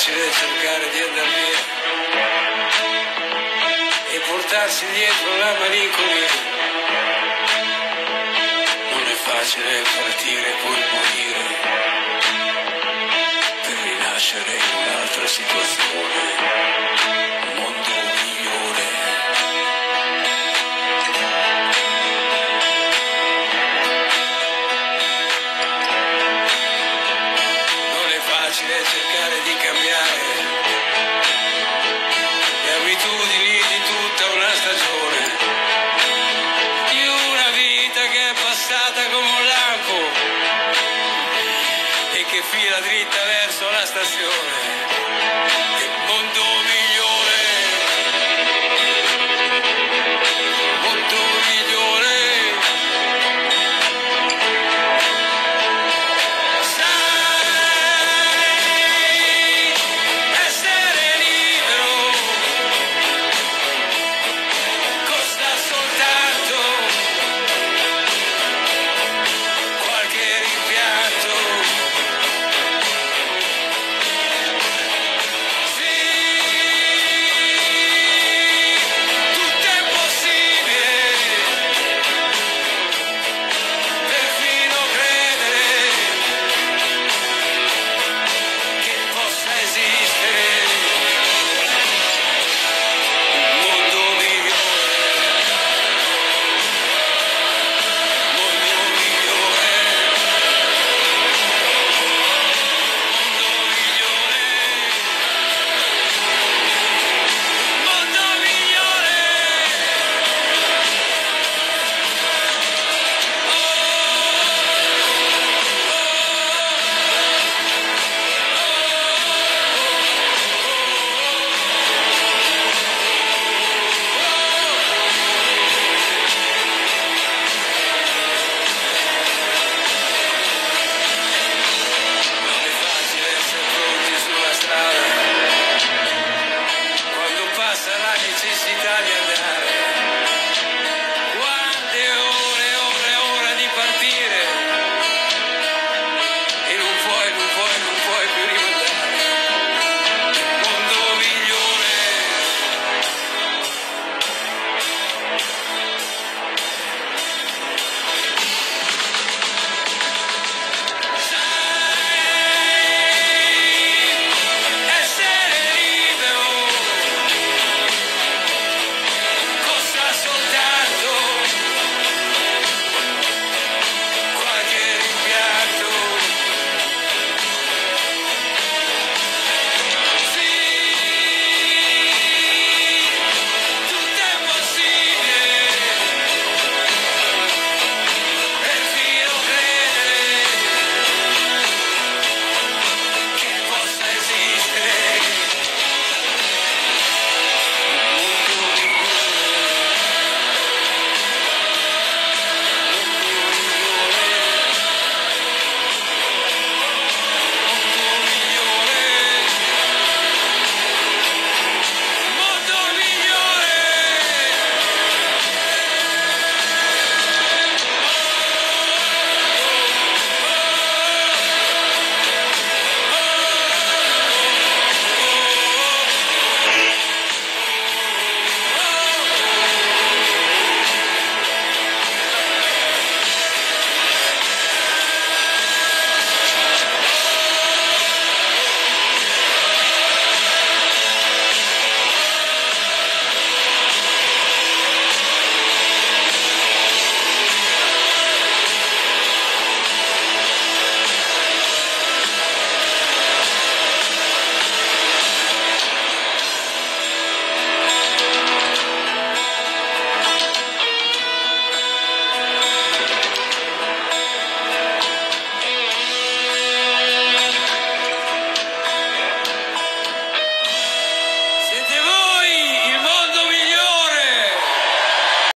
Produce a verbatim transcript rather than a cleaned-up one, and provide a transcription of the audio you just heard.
facile cercare di andar via e portarsi dietro la malinconia. Non è facile partire e poi morire per rinascere in un'altra situazione, un mondo migliore. Non è facile cercare di cambiare le abitudini di tutta una stagione, di una vita che è passata come un lampo e che fila dritta verso la stazione.